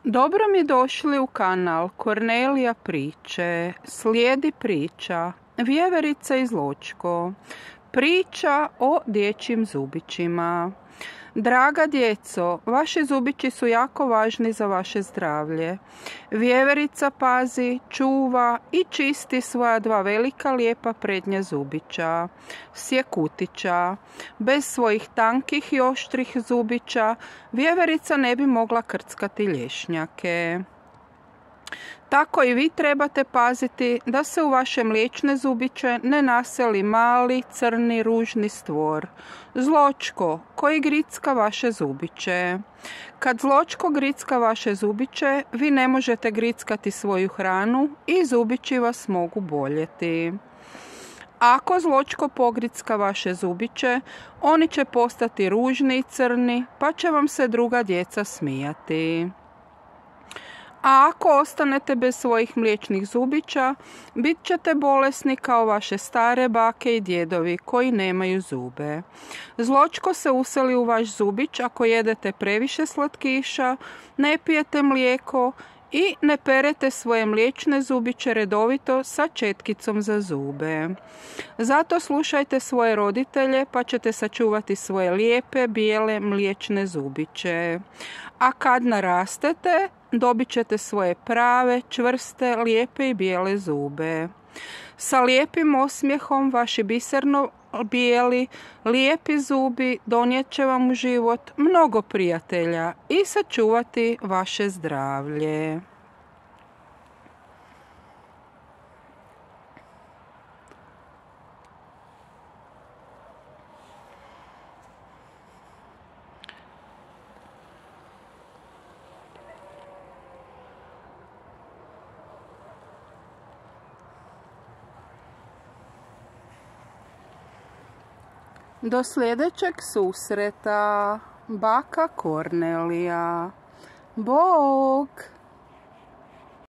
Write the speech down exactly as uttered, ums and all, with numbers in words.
Dobro mi došli u kanal Kornelija priče. Slijedi priča Vjeverica iz Ločko. Priča o dječjim zubićima. Draga djeco, vaši zubići su jako važni za vaše zdravlje. Vjeverica pazi, čuva i čisti svoja dva velika lijepa prednja zubića, sjekutića. Bez svojih tankih i oštrih zubića Vjeverica ne bi mogla krckati lješnjake. Tako i vi trebate paziti da se u vaše mliječne zubiće ne naseli mali, crni, ružni stvor, zločko, koji gricka vaše zubiće. Kad zločko gricka vaše zubiće, vi ne možete grickati svoju hranu i zubići vas mogu boljeti. Ako zločko pogricka vaše zubiće, oni će postati ružni i crni, pa će vam se druga djeca smijati. A ako ostanete bez svojih mliječnih zubića, bit ćete bolesni kao vaše stare bake i djedovi koji nemaju zube. Zločko se useli u vaš zubić ako jedete previše slatkiša, ne pijete mlijeko i ne perete svoje mliječne zubiće redovito sa četkicom za zube. Zato slušajte svoje roditelje pa ćete sačuvati svoje lijepe, bijele mliječne zubiće. A kad narastete, dobit ćete svoje prave, čvrste, lijepe i bijele zube. Sa lijepim osmijehom vaši biserno bijeli, lijepi zubi donijet će vam u život mnogo prijatelja i sačuvati vaše zdravlje. Do sljedećeg susreta, baka Kornelija. Bog!